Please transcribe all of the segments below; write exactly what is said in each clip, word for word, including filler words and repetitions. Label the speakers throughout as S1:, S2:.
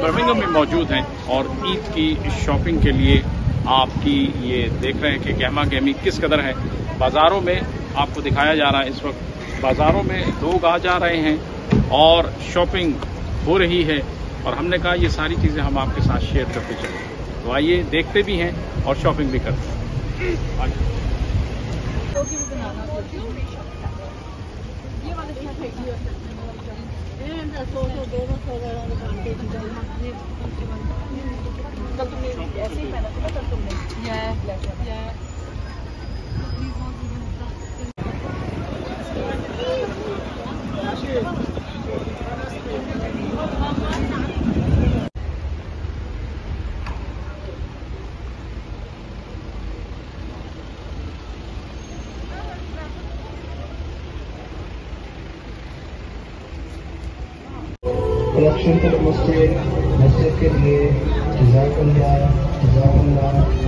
S1: Birmingham में मौजूद हैं और ईद की शॉपिंग के लिए आपकी ये देख रहे हैं कि गहमा गहमी किस कदर है। बाज़ारों में आपको दिखाया जा रहा है, इस वक्त बाज़ारों में लोग आ जा रहे हैं और शॉपिंग हो रही है और हमने कहा ये सारी चीज़ें हम आपके साथ शेयर करते चलें। तो आइए देखते भी हैं और शॉपिंग भी करते हैं।
S2: कल तुमने ऐसे ही पहना था ना, कल तुमने या
S3: कलेक्शन के मस्जिद मस्जिद के लिए जज़ाकल्लाह जज़ाकल्लाह।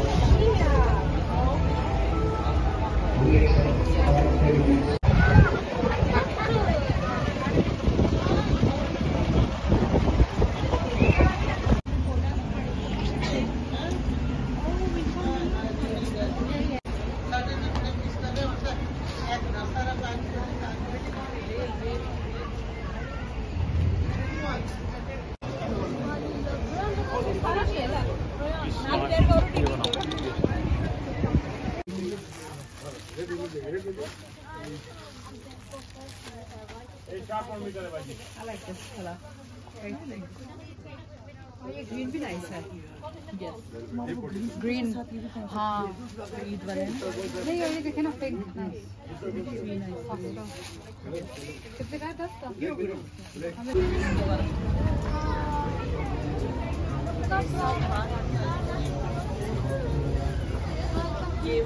S2: I like this color. ये ग्रीन भी नाइस है। यस ग्रीन हाँ ईद वाले नहीं, ये देखे ना पिंक नाइस। कितने का है? दस का। ये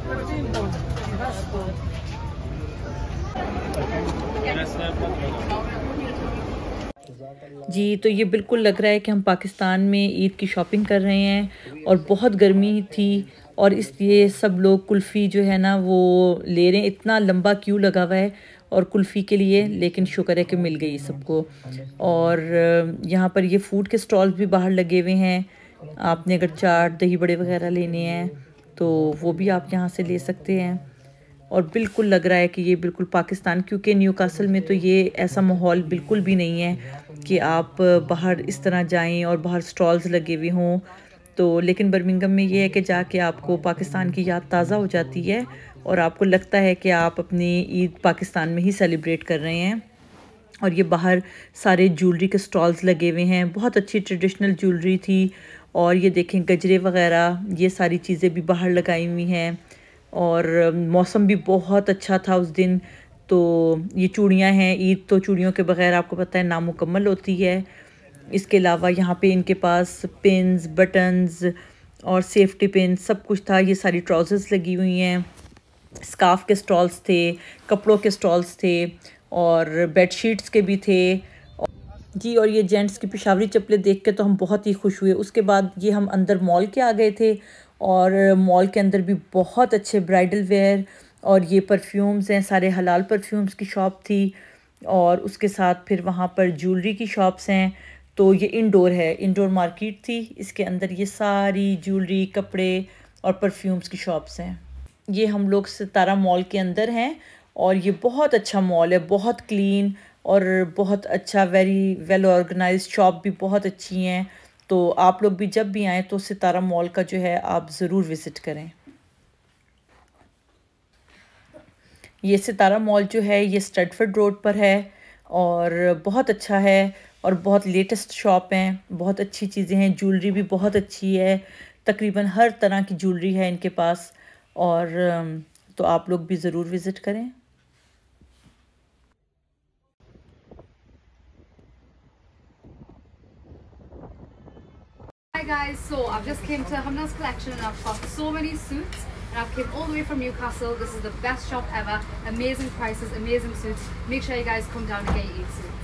S4: जी, तो ये बिल्कुल लग रहा है कि हम पाकिस्तान में ईद की शॉपिंग कर रहे हैं और बहुत गर्मी थी और इसलिए सब लोग कुल्फ़ी जो है ना वो ले रहे हैं। इतना लंबा क्यू लगा हुआ है और कुल्फ़ी के लिए, लेकिन शुक्र है कि मिल गई सबको। और यहाँ पर ये फ़ूड के स्टॉल्स भी बाहर लगे हुए हैं। आपने अगर चाट दही बड़े वगैरह लेने हैं तो वो भी आप यहाँ से ले सकते हैं। और बिल्कुल लग रहा है कि ये बिल्कुल पाकिस्तान, क्योंकि न्यूकासल में तो ये ऐसा माहौल बिल्कुल भी नहीं है कि आप बाहर इस तरह जाएं और बाहर स्टॉल्स लगे हुए हों। तो लेकिन बर्मिंघम में ये है कि जाके आपको पाकिस्तान की याद ताज़ा हो जाती है और आपको लगता है कि आप अपनी ईद पाकिस्तान में ही सेलिब्रेट कर रहे हैं। और ये बाहर सारे ज्वेलरी के स्टॉल्स लगे हुए हैं, बहुत अच्छी ट्रेडिशनल ज्वेलरी थी। और ये देखें गजरे वगैरह, ये सारी चीज़ें भी बाहर लगाई हुई हैं। और मौसम भी बहुत अच्छा था उस दिन। तो ये चूड़ियाँ हैं, ईद तो चूड़ियों के बगैर आपको पता है नामुकम्मल होती है। इसके अलावा यहाँ पे इनके पास पिन्स, बटन्स और सेफ्टी पिन सब कुछ था। ये सारी ट्राउज़र्स लगी हुई हैं, स्कार्फ के स्टॉल्स थे, कपड़ों के स्टॉल्स थे और बेडशीट्स के भी थे जी। और ये जेंट्स की पेशावरी चप्पलें देख के तो हम बहुत ही खुश हुए। उसके बाद ये हम अंदर मॉल के आ गए थे और मॉल के अंदर भी बहुत अच्छे ब्राइडल वेयर और ये परफ्यूम्स हैं, सारे हलाल परफ्यूम्स की शॉप थी। और उसके साथ फिर वहाँ पर ज्वेलरी की शॉप्स हैं। तो ये इंडोर है, इंडोर मार्केट थी। इसके अंदर ये सारी ज्वेलरी, कपड़े और परफ्यूम्स की शॉप्स हैं। ये हम लोग सितारा मॉल के अंदर हैं और ये बहुत अच्छा मॉल है, बहुत क्लीन और बहुत अच्छा, वेरी वेल ऑर्गेनाइज्ड। शॉप भी बहुत अच्छी हैं। तो आप लोग भी जब भी आएँ तो सितारा मॉल का जो है आप ज़रूर विज़िट करें। ये सितारा मॉल जो है ये स्टडफोर्ड रोड पर है और बहुत अच्छा है और बहुत लेटेस्ट शॉप हैं, बहुत अच्छी चीज़ें हैं। ज्वेलरी भी बहुत अच्छी है, तकरीबन हर तरह की ज्वेलरी है इनके पास। और तो आप लोग भी ज़रूर विज़िट करें।
S5: Hi guys, so I've just came to Hamna's collection and I've got so many suits and I've came all the way from Newcastle. This is the best shop ever, amazing prices, amazing suits. Make sure you guys come down and get your Eid suit.